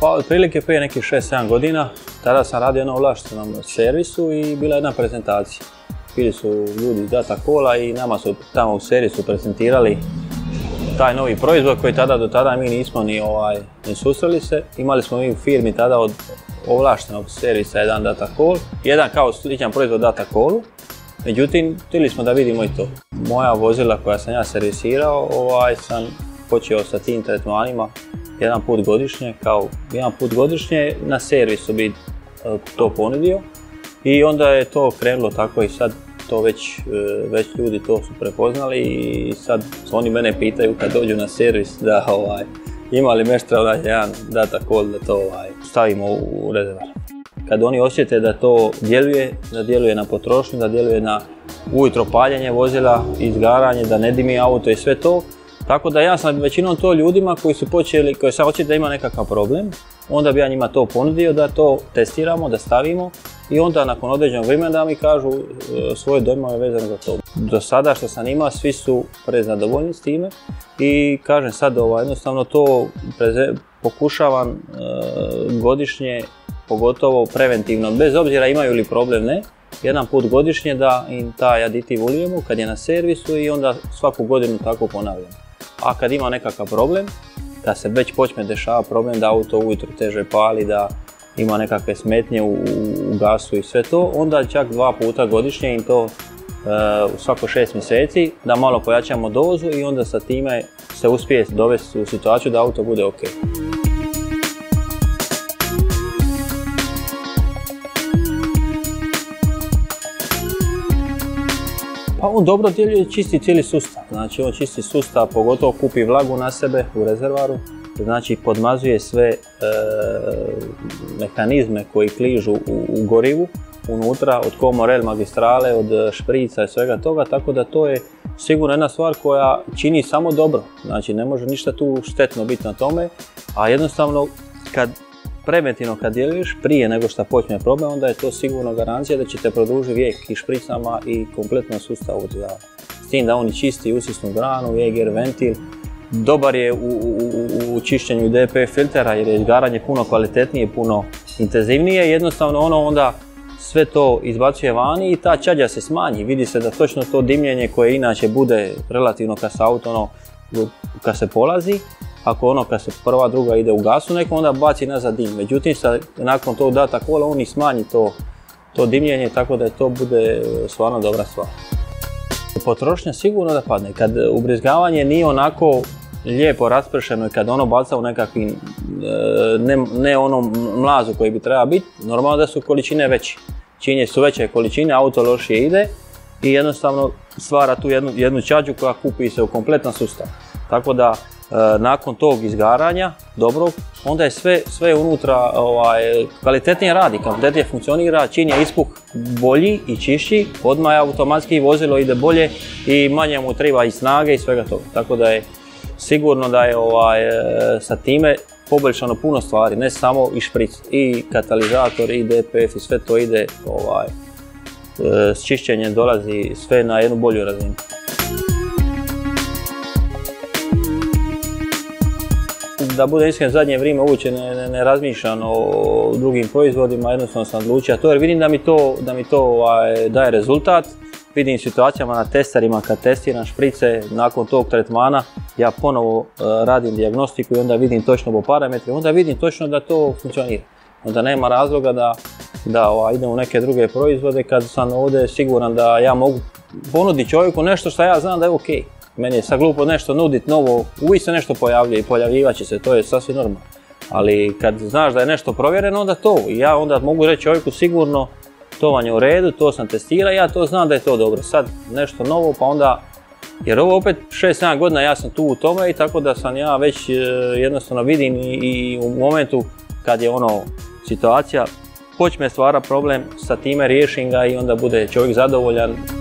Pa otprilike prije nekih 6-7 godina, tada sam radio na ovlaštenom servisu i bila jedna prezentacija. Bili su ljudi iz Data Cola i nama su tamo u servisu prezentirali taj novi proizvod koji do tada mi nismo ni susreli se. Imali smo mi u firmi tada od ovlaštenog servisa jedan Data Call, jedan kao sličan proizvod Data Callu. Međutim, htjeli smo da vidimo i to. Moja vozila koja sam ja servisirao, sam počeo sa tim tretmanima jedan put godišnje na servisu bi to ponudio i onda je to krenulo tako i sad to već ljudi to su prepoznali i sad oni mene pitaju kad dođu na servis da ima li meštra jedan Data Call da to stavimo u rezervar. Kad oni osjete da to djeluje na potrošnju, da djeluje na ujutro paljenje vozila, izgaranje, da ne dimi auto i sve to. Tako da ja sam većinom to ljudima koji sam osjetio da ima nekakav problem, onda bi ja njima to ponudio da to testiramo, da stavimo i onda nakon određenog vremena da mi kažu svoje dojmove vezano za to. Do sada što sam imao, svi su prezadovoljni s time i kažem sad jednostavno to pokušavam godišnje, pogotovo preventivno, bez obzira imaju li problem ne, jedan put godišnje da im taj aditiv ulijemo kad je na servisu i onda svaku godinu tako ponavljamo. A kad ima nekakav problem, da se već počne dešavati problem da auto ujutro teže pali, da ima nekakve smetnje u gasu i sve to, onda čak 2 puta godišnje im to u svako 6 mjeseci da malo pojačamo dozu i onda sa time se uspije dovesti u situaciju da auto bude ok. Pa on dobro djeluje, čisti cijeli sustav, znači on čisti sustav, pogotovo kupi vlagu na sebe u rezervaru, znači podmazuje sve mehanizme koji kližu u gorivu unutra, od komorel, magistrale, od šprica i svega toga, tako da to je sigurno jedna stvar koja čini samo dobro, znači ne može ništa tu štetno biti na tome, a jednostavno preventivno kad djeluješ prije nego što počne problem, onda je to sigurno garancija da će te produžiti vijek i špricama i kompletno sustavu. S tim da oni čisti usisnu granu, EGR ventil, dobar je u čišćenju DPF filtera jer je izgaranje puno kvalitetnije, puno intenzivnije, jednostavno onda sve to izbacuje vani i ta čađa se smanji, vidi se da točno to dimljenje koje inače bude relativno kad se auto kad se polazi, ako kad se prva, druga ide u gasu, neko onda baci nazad dim. Međutim, nakon tog Data Calla on i smanji to dimljenje, tako da to bude stvarno dobra stvar. Potrošnja sigurno da padne. Kad ubrizgavanje nije onako lijepo raspršeno i kad ono baca u nekakvim, ne onom mlazu koji bi treba biti, normalno da su količine veće. Čim su veće količine, auto lošije ide i jednostavno stvara tu jednu čađu koja kupi se u kompletan sustav. Tako da nakon tog izgaranja dobrog, onda je sve unutra kvalitetnije radi, kvalitetnije funkcionira, čim je ispuh bolji i čišći, odmah je automatski vozilo ide bolje i manje mu treba i snage i svega toga. Tako da je sigurno da je sa time poboljšano puno stvari, ne samo i špric, i katalizator, i DPF i sve to ide, s čišćenjem dolazi sve na jednu bolju razinu. Da bude iskren, zadnje vrijeme uopće ne razmišljam o drugim proizvodima, jednostavno sam odlučio to jer vidim da mi to daje rezultat. Vidim situacijama na testerima kad testiram šprice, nakon tog tretmana ja ponovo radim dijagnostiku i onda vidim točno po parametrima, onda vidim točno da to funkcionira. Onda nema razloga da idem u neke druge proizvode kad sam ovdje siguran da ja mogu ponuditi čovjeku nešto što ja znam da je ok. Meni je sad glupo nešto nuditi novo, uvijek se nešto pojavljuje i pojavljivat će se, to je sasvim normalno. Ali kad znaš da je nešto provjereno, onda to. I ja onda mogu reći čovjeku sigurno to vam je u redu, to sam testirao, ja to znam da je to dobro. Sad nešto novo pa onda, jer ovo opet 6-7 godina ja sam tu u tome i tako da sam ja već jednostavno vidim i u momentu kad je situacija počne stvara problem, sa time riješim ga i onda bude čovjek zadovoljan.